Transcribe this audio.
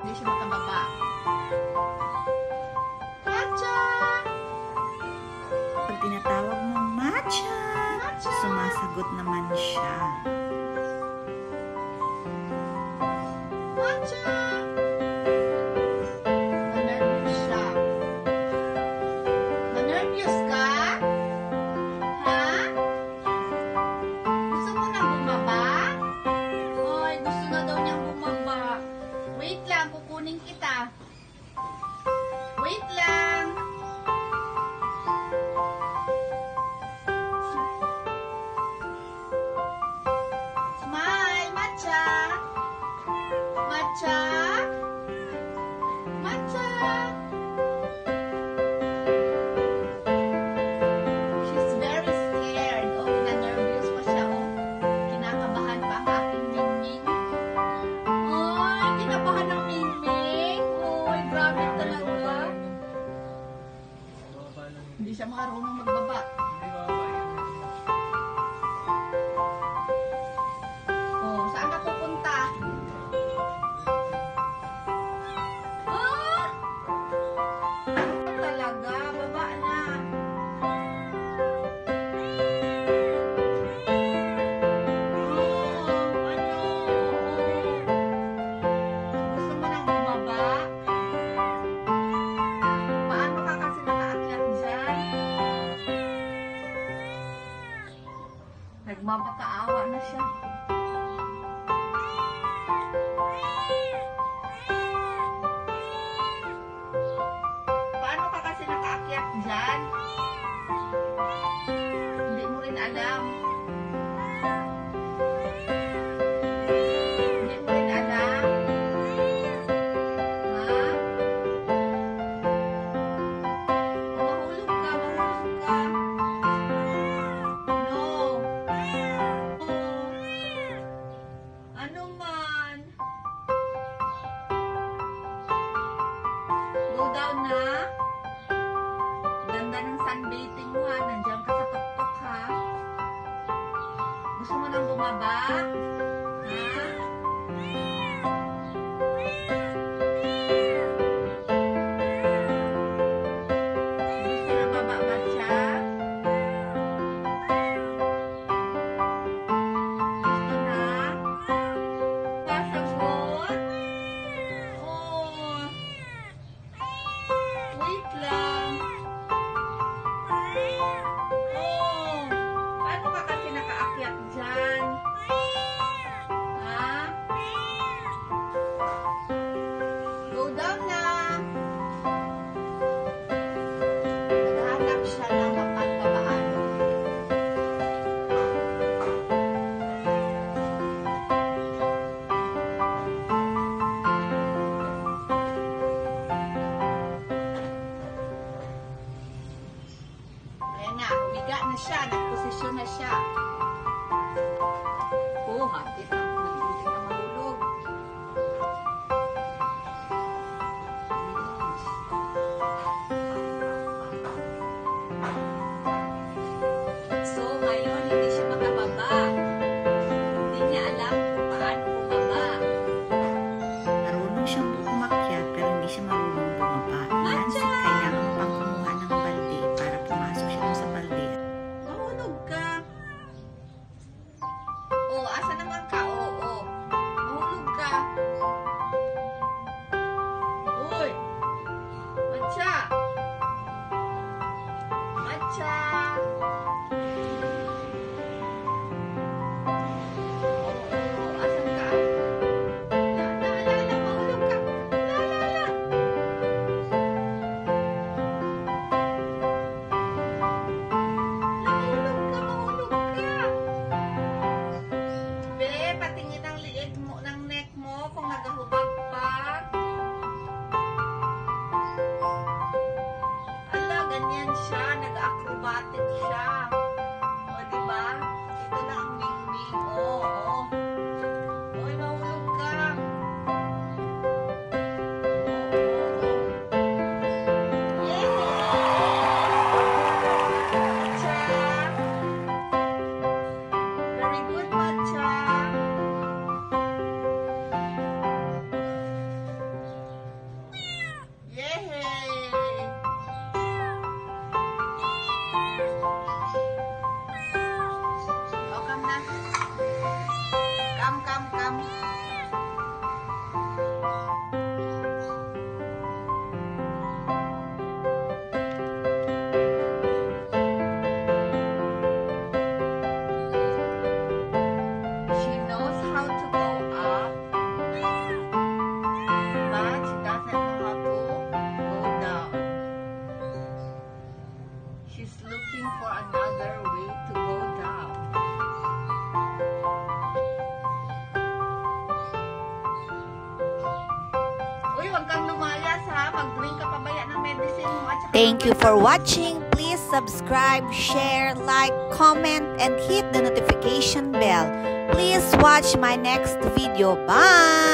hindi siya makababa. Matcha! Pag tinatawag mo, Matcha, Matcha! sumasagot naman siya. Matcha! Na-nervous siya. Na-nervous ka? Ha? Gusto mo na bumaba? Ay, gusto na daw niyang bumaba. Wait lang, kukunin kita. Wait lang. Smile, Matcha. Matcha. Matcha. She's very scared. Oh, na-nervous pa siya. Oh, kinakabahan pa ang aking Mingming. Ay, kinabahan ng Mingming. Ay, grabe talaga. Hindi siya marunong magbaba. Oh, saan ka pupunta? Ah! Talaga, baba na. Oh, ano? Gusto mo nang bumaba? Paano ka kasi nakaakyat dyan? Nagmapakaawa na siya. Paano ka kasi nakaakyat dyan? Hindi mo rin alam. Hindi mo rin alam. Ha? Mahulog ka, mahulog ka. No. Ano man? Go down na. Ganda ng sunbathing mo ha. Nandiyan ka sa tuktok ha. Gusto mo nang bumaba? Ha? Gusto na baba, Matcha? Gusto na? Pasagot? Oh. Wait lang. Oh. Paano ka kasi nakaakyat dyan? lang. She knows how to go up, but she doesn't know how to go down. She's looking for another way to go down. Uy, huwag kang lumayas ha. Mag-drink ka pa ba yan ng medicine mo? At saka Thank you for watching. Please subscribe, share, like, comment, and hit the notification bell. Please watch my next video. Bye!